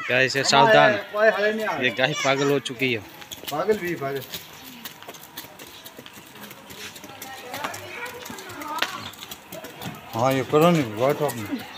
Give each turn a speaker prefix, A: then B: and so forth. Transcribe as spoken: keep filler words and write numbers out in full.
A: गाय से सावधान, ये गाय पागल हो चुकी है।
B: पागल भी पागल। हाँ ये करो नहीं, वाइट